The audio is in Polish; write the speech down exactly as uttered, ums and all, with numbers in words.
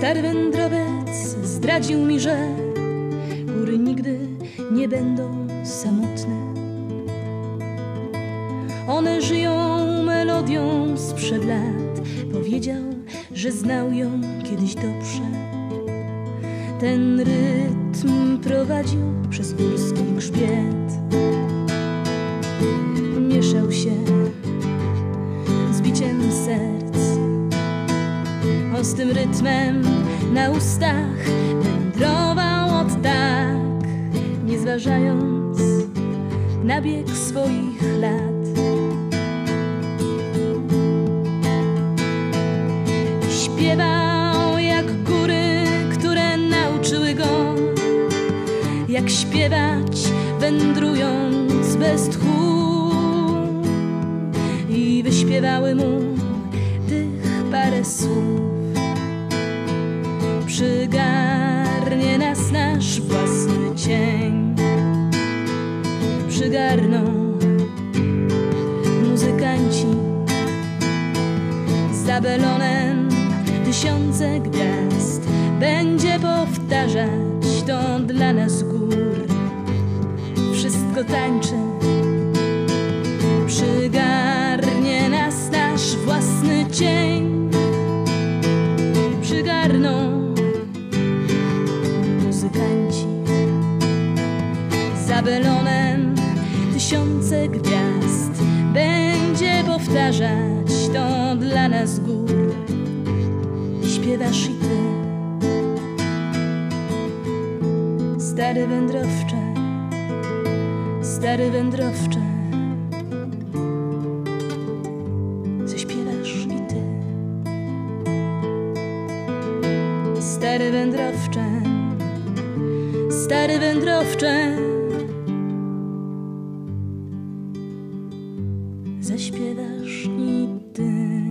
Stary wędrowiec zdradził mi, że góry nigdy nie będą samotne. One żyją melodią sprzed lat. Powiedział, że znał ją kiedyś dobrze. Ten rytm prowadził przez górski grzbiet. Mieszał się z biciem serc. On z tym rytmem na ustach wędrował od tak, nie zważając na bieg swoich lat. Śpiewał jak góry, które nauczyły go, jak śpiewać, wędrując bez tchu. I wyśpiewały mu tych parę słów. Przygarnie nas nasz własny cień. Przygarną muzykanci za belonem tysiące gwiazd. Będzie powtarzać to dla nas gór. Wszystko tańczy. Przygarnie nas nasz własny cień. Przygarną muzykanci za belonem tysiące gwiazd. Będzie powtarzać to dla nas gór. Śpiewasz i ty, stary wędrowcze, stary wędrowcze. Zaśpiewasz i ty, stary wędrowcze, stary wędrowcze. Zaśpiewasz i ty.